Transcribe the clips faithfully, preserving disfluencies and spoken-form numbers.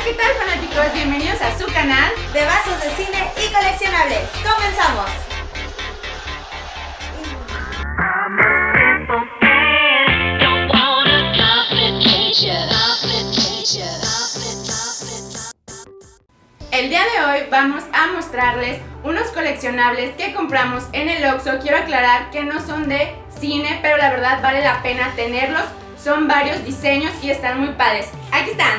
¿qué tal, fanáticos? Bienvenidos a su canal de vasos de cine y coleccionables. ¡Comenzamos! El día de hoy vamos a mostrarles unos coleccionables que compramos en el Oxxo. Quiero aclarar que no son de cine, pero la verdad vale la pena tenerlos. Son varios diseños y están muy padres. Aquí están.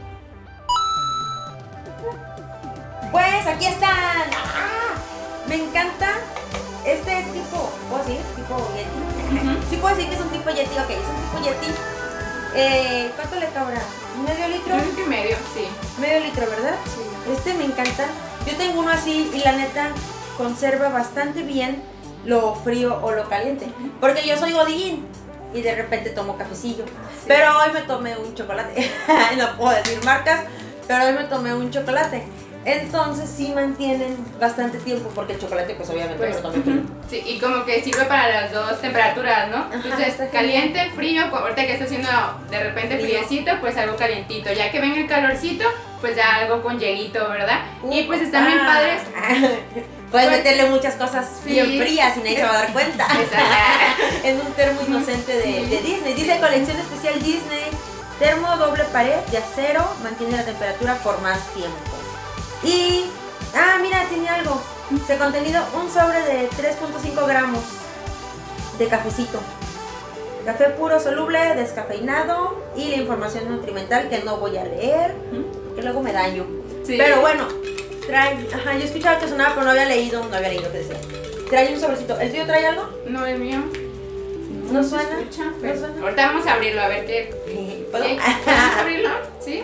Pues aquí están. ¡Ah! Me encanta. Este es tipo, ¿puedo decir? Tipo Yeti. Uh-huh. Sí puedo decir que es un tipo Yeti, ok, es un tipo Yeti. Eh, ¿Cuánto le cabrá? ¿Medio litro? Yo creo que medio, sí. Medio litro, ¿verdad? Sí. Este me encanta. Yo tengo uno así y la neta conserva bastante bien lo frío o lo caliente. Porque yo soy godín y de repente tomo cafecillo. Sí. Pero hoy me tomé un chocolate. No puedo decir marcas, pero hoy me tomé un chocolate. Entonces sí mantienen bastante tiempo porque el chocolate pues obviamente pues, lo tomé frío. Sí, y como que sirve para las dos temperaturas, ¿no? Ajá, entonces caliente, frío, ahorita que está haciendo de repente frío. friecito, pues algo calientito. Ya que venga el calorcito, pues ya algo con hielito, ¿verdad? Uh, y pues están ah. bien padres. Puedes pues, meterle muchas cosas sí. bien frías y nadie se va a dar cuenta. En un termo inocente de, sí. de Disney. Dice sí. colección especial Disney. Termo doble pared de acero, mantiene la temperatura por más tiempo. Y, ah, mira, tiene algo. Se contenido un sobre de tres punto cinco gramos de cafecito. Café puro soluble, descafeinado y la información nutrimental que no voy a leer, porque luego me daño. Sí. Pero bueno, trae, ajá, yo escuchaba que sonaba, pero no había leído, no había leído qué decía. Trae un sobrecito. ¿El tuyo trae algo? No, el mío. ¿No, ¿No suena? Escucha, ¿No suena? Ahorita vamos a abrirlo, a ver qué. ¿Puedo? ¿Qué? ¿Vamos a abrirlo? ¿Sí?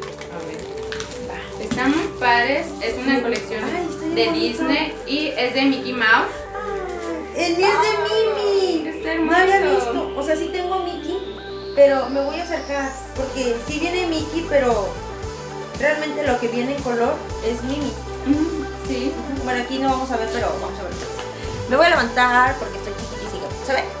Están muy padres, es una Ay, colección de bonito. Disney y es de Mickey Mouse. El mío es de Mimi. Está hermoso. No había visto, o sea, sí tengo Mickey, pero me voy a acercar porque sí viene Mickey, pero realmente lo que viene en color es Mimi. Uh-huh. Sí. Bueno, aquí no vamos a ver, pero vamos a ver. Me voy a levantar porque estoy chiquitísima. ¿Se ve?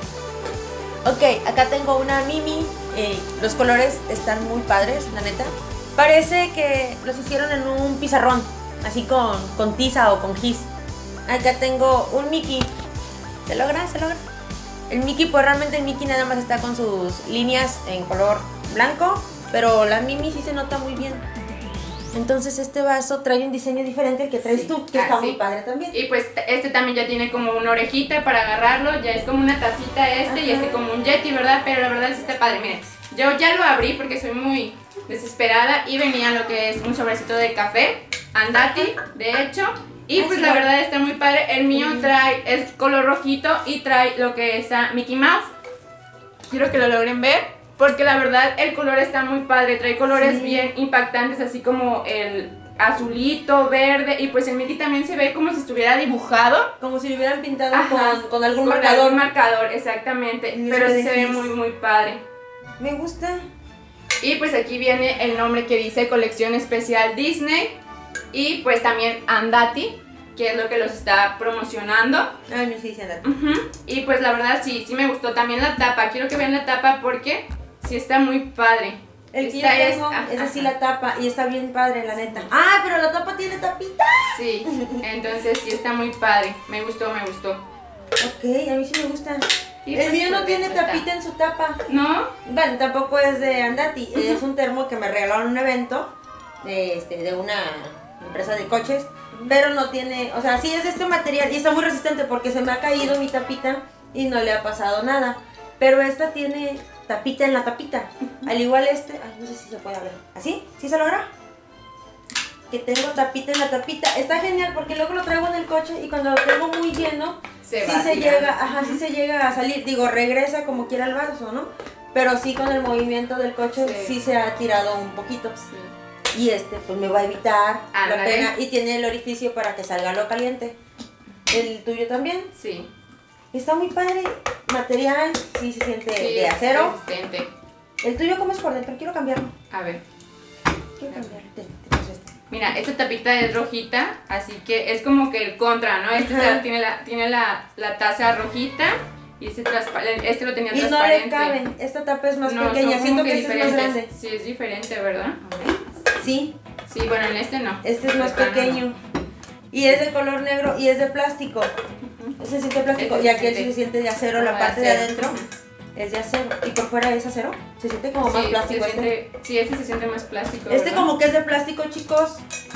Ok, acá tengo una Mimi. Eh, los colores están muy padres, la neta. Parece que los hicieron en un pizarrón, así con, con tiza o con gis. Acá tengo un Mickey. ¿Se logra? ¿Se logra? El Mickey, pues realmente el Mickey nada más está con sus líneas en color blanco, pero la Mimi sí se nota muy bien. Entonces este vaso trae un diseño diferente al que traes sí. tú, que ah, está sí. muy padre también. Y pues este también ya tiene como una orejita para agarrarlo, ya es como una tacita este Ajá. y este como un Yeti, ¿verdad? Pero la verdad sí está padre, miren. Yo ya lo abrí porque soy muy desesperada y venía lo que es un sobrecito de café, Andati, de hecho, y pues la verdad está muy padre. El mío trae, es color rojito y trae lo que es a Mickey Mouse. Quiero que lo logren ver, porque la verdad el color está muy padre, trae colores sí. bien impactantes, así como el azulito, verde, y pues el Mickey también se ve como si estuviera dibujado. Como si lo hubieran pintado con, con algún con marcador. Algún marcador, exactamente, pero sí se ve muy muy padre. Me gusta. Y pues aquí viene el nombre que dice colección especial Disney. Y pues también Andati, que es lo que los está promocionando. Ah, no, sí dice Andati. Uh-huh. Y pues la verdad sí, sí me gustó también la tapa. Quiero que vean la tapa porque sí está muy padre. El que yo tengo es, es así la tapa y está bien padre, la neta. Ah, pero la tapa tiene tapita. Sí, entonces sí está muy padre. Me gustó, me gustó. Ok, a mí sí me gusta. Y el pues mío no tiene está. tapita en su tapa. ¿No? Bueno, tampoco es de Andati. Uh-huh. Es un termo que me regalaron en un evento de, este, de una empresa de coches. Uh-huh. Pero no tiene, o sea, sí es de este material y está muy resistente porque se me ha caído mi tapita y no le ha pasado nada. Pero esta tiene tapita en la tapita. Uh-huh. Al igual este, ay, no sé si se puede ver. ¿Así? ¿Sí se logra? Que tengo tapita en la tapita. Está genial porque luego lo traigo en el coche y cuando lo tengo muy lleno, se sí se llega, ajá, sí se llega a salir. Digo, regresa como quiera el vaso, ¿no? Pero sí con el movimiento del coche sí, sí se ha tirado un poquito. Sí. Y este, pues me va a evitar ah, la ¿vale? pena. Y tiene el orificio para que salga lo caliente. ¿El tuyo también? Sí. Está muy padre. Material, sí se siente sí, de acero. Resistente. ¿El tuyo cómo es por dentro? Quiero cambiarlo. A ver. Quiero cambiarlo. Te, te paso este. Mira, esta tapita es rojita, así que es como que el contra, ¿no? Este Ajá. tiene, la, tiene la, la taza rojita y este, este lo tenía y transparente. Y no le caben, esta tapa es más no, pequeña, siento que, que este es más grande. Sí, es diferente, ¿verdad? Sí. Sí, bueno, en este no. Este es más pequeño. No. Y es de color negro y es de plástico. Uh-huh. Ese se siente plástico. Este y aquí se, se siente de acero, como la parte de, de adentro es de acero. ¿Y por fuera es acero? Se siente como sí, más plástico. Se siente, este. Sí, este se siente más plástico. Este ¿verdad? como que es de plástico, chicos.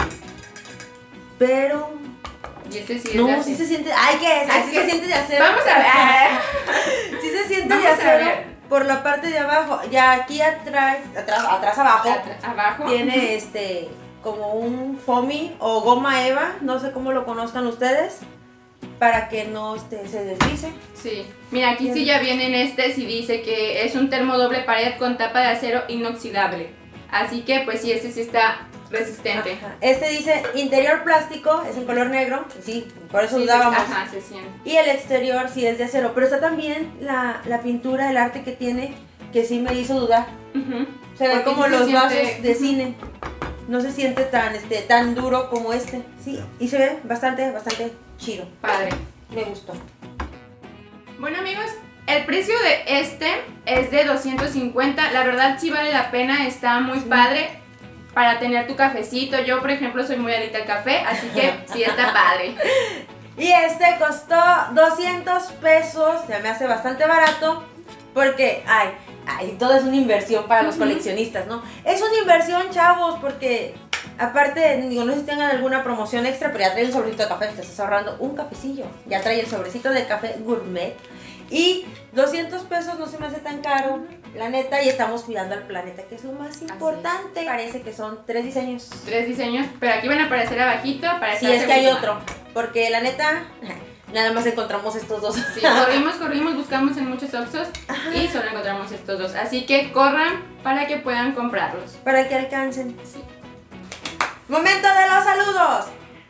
Pero... Y este sí no, es sí se siente... ¡Ay, qué es! Ay, sí que... se siente de acero. Vamos a ver. Sí se siente Vamos de acero a por la parte de abajo. Ya aquí atrás, atrás, atrás abajo, Atr abajo tiene uh-huh. este... como un foamy o goma eva, no sé cómo lo conozcan ustedes, para que no este, se deslice. Sí, mira, aquí sí ya vienen este, sí dice que es un termo doble pared con tapa de acero inoxidable. Así que pues sí, este sí está resistente. Ajá. Este dice interior plástico, es en color negro, sí, por eso sí, dudábamos. Sí, ajá, se siente. Y el exterior sí es de acero, pero está también la, la pintura, el arte que tiene, que sí me hizo dudar. Uh-huh. Se ven como los siente... vasos de uh-huh. cine. No se siente tan, este, tan duro como este, sí, y se ve bastante, bastante chido. Padre. Me gustó. Bueno, amigos, el precio de este es de doscientos cincuenta, la verdad sí vale la pena, está muy sí. padre para tener tu cafecito. Yo, por ejemplo, soy muy adicta al café, así que sí está padre. Y este costó doscientos pesos, se me hace bastante barato, porque, ay, Ay, todo es una inversión para los uh-huh. coleccionistas, ¿no? Es una inversión, chavos, porque aparte, digo, no sé si tengan alguna promoción extra, pero ya trae un sobrecito de café, te estás ahorrando un cafecillo. Ya trae el sobrecito de café gourmet. Y doscientos pesos no se me hace tan caro, la neta, y estamos cuidando al planeta, que es lo más importante. Parece que son tres diseños. Tres diseños, pero aquí van a aparecer abajito para sí, es que hay otro, porque la neta... nada más encontramos estos dos. Sí, corrimos, corrimos, buscamos en muchos Oxxos y solo encontramos estos dos. Así que corran para que puedan comprarlos. Para que alcancen. Sí. Momento de los saludos.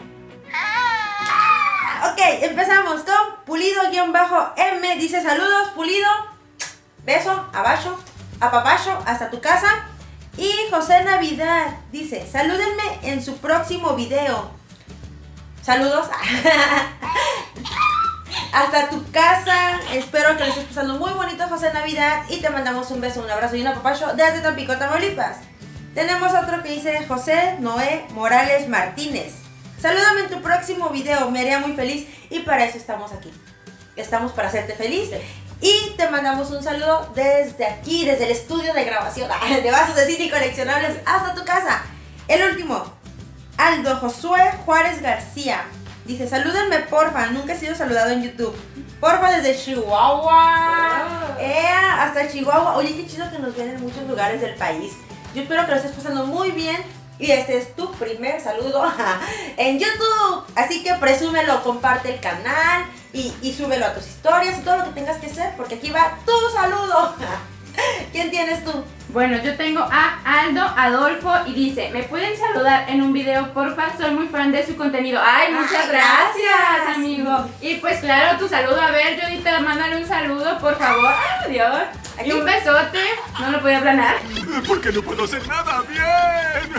Ok, empezamos con Pulido-M. Dice saludos, Pulido. Beso, abajo, apapacho, hasta tu casa. Y José Navidad dice, salúdenme en su próximo video. Saludos. Hasta tu casa. Espero que lo estés pasando muy bonito, José Navidad. Y te mandamos un beso, un abrazo y un apapacho desde Tampico, Tamaulipas. Tenemos otro que dice José Noé Morales Martínez. Salúdame en tu próximo video, me haría muy feliz. Y para eso estamos aquí. Estamos para hacerte feliz. Y te mandamos un saludo desde aquí, desde el estudio de grabación de Vasos de Cine y Coleccionables hasta tu casa. El último, Aldo Josué Juárez García. Dice, salúdenme porfa, nunca he sido saludado en YouTube. Porfa desde Chihuahua. Oh. Eh, hasta Chihuahua. Oye, qué chido que nos ven en muchos lugares del país. Yo espero que lo estés pasando muy bien. Y este es tu primer saludo en YouTube. Así que presúmelo, comparte el canal y, y súbelo a tus historias y todo lo que tengas que hacer, porque aquí va tu saludo. ¿Quién tienes tú? Bueno, yo tengo a Aldo Adolfo y dice, ¿me pueden saludar en un video, porfa? Soy muy fan de su contenido. ¡Ay, muchas Ay, gracias, gracias, amigo! Y pues claro, tu saludo. A ver, Jodita, mándale un saludo, por favor. ¡Ay, Dios! Y un besote. No lo podía planear. Porque no puedo hacer nada bien.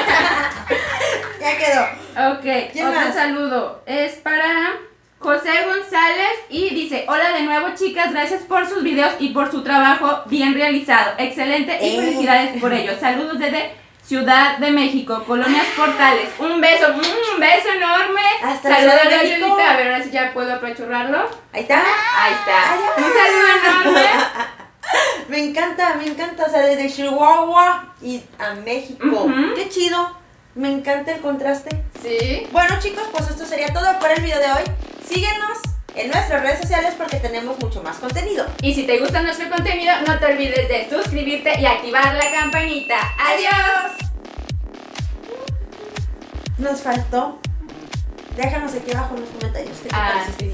Ya quedó. Ok, otro más? Saludo. Es para José González y dice, hola de nuevo, chicas, gracias por sus videos y por su trabajo bien realizado. Excelente y eh. felicidades por ello. Saludos desde Ciudad de México, Colonias Portales. Un beso, un beso enorme. Hasta saludos a Yolita. A ver, ahora sí ya puedo apachurrarlo. Ahí está. Ahí está. Ay, un saludo enorme. Me encanta, me encanta. O sea, desde Chihuahua y a México. Uh-huh. Qué chido. Me encanta el contraste. Sí. Bueno, chicos, pues esto sería todo por el video de hoy. Síguenos en nuestras redes sociales porque tenemos mucho más contenido. Y si te gusta nuestro contenido, no te olvides de suscribirte y activar la campanita. ¡Adiós! Nos faltó. Déjanos aquí abajo en los comentarios. ¿Qué te ah, parece? Sí,